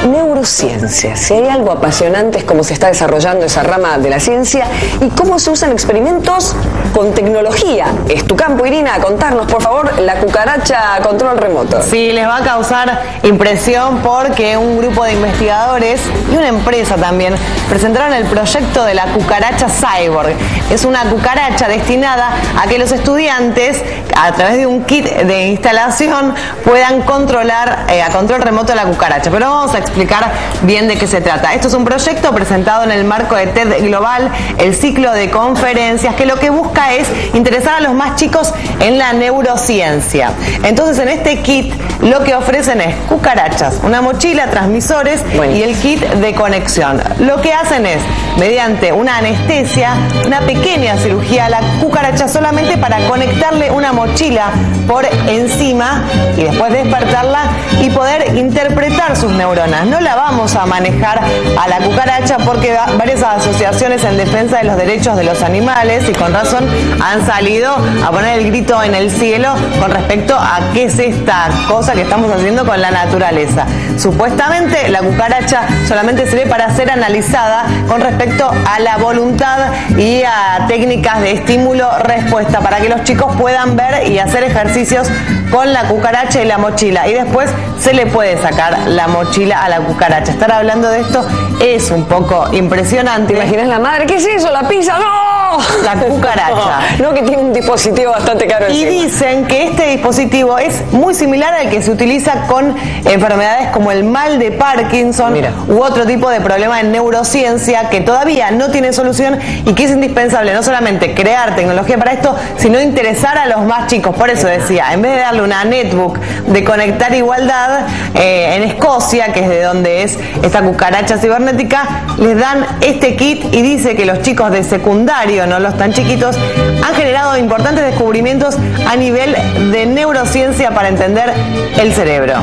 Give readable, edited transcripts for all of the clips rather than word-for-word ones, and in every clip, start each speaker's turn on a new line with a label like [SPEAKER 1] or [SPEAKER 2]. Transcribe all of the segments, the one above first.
[SPEAKER 1] neurociencia. Si hay algo apasionante es cómo se está desarrollando esa rama de la ciencia y cómo se usan experimentos con tecnología. Es tu campo, Irina. Contarnos, por favor, la cucaracha a control remoto.
[SPEAKER 2] Sí, les va a causar impresión porque un grupo de investigadores y una empresa también presentaron el proyecto de la cucaracha Cyborg. Es una cucaracha destinada a que los estudiantes, a través de un kit de instalación, puedan controlar a control remoto la cucaracha. Pero vamos a explicar bien de qué se trata. Esto es un proyecto presentado en el marco de TED Global, el ciclo de conferencias, que lo que busca es interesar a los más chicos en la neurociencia. Entonces, en este kit lo que ofrecen es cucarachas, una mochila, transmisores y el kit de conexión. Lo que hacen es, mediante una anestesia, una pequeña cirugía a la cucaracha solamente para conectarle una mochila por encima y después despertarla y poder interpretar sus neuronas. No la vamos a manejar a la cucaracha porque varias asociaciones en defensa de los derechos de los animales, y con razón, han salido a poner el grito en el cielo con respecto a qué es esta cosa que estamos haciendo con la naturaleza. Supuestamente la cucaracha solamente sirve para ser analizada con respecto a la voluntad y a técnicas de estímulo-respuesta para que los chicos puedan ver y hacer ejercicios con la cucaracha y la mochila, y después se le puede sacar la mochila a la cucaracha. Estar hablando de esto es un poco impresionante.
[SPEAKER 1] ¿Te imaginas la madre? ¿Qué es eso? ¿La pizza? ¡No!
[SPEAKER 2] La cucaracha.
[SPEAKER 1] No, que tiene un dispositivo bastante caro encima.
[SPEAKER 2] Y dicen que este dispositivo es muy similar al que se utiliza con enfermedades como el mal de Parkinson u otro tipo de problema en neurociencia que todavía no tiene solución y que es indispensable no solamente crear tecnología para esto, sino interesar a los más chicos. Por eso decía, en vez de darle una netbook de Conectar Igualdad, en Escocia, que es de donde es esta cucaracha cibernética, les dan este kit y dice que los chicos de secundario, no los tan chiquitos, han generado importantes descubrimientos a nivel de neurociencia para entender el cerebro.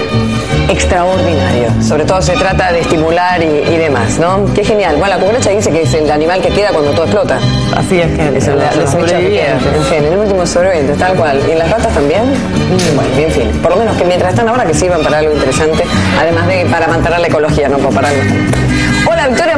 [SPEAKER 1] Extraordinario. Sobre todo se trata de estimular y demás, ¿no? Qué genial. Bueno, la cucaracha dice que es el animal que queda cuando todo explota.
[SPEAKER 2] Así es que
[SPEAKER 1] es el sobreviviente. En fin, el último sobreviviente, tal cual. ¿Y las ratas también? Bueno, en fin. Por lo menos que mientras están ahora que sirvan para algo interesante, además de para mantener la ecología, no para algo. Hola, Victoria.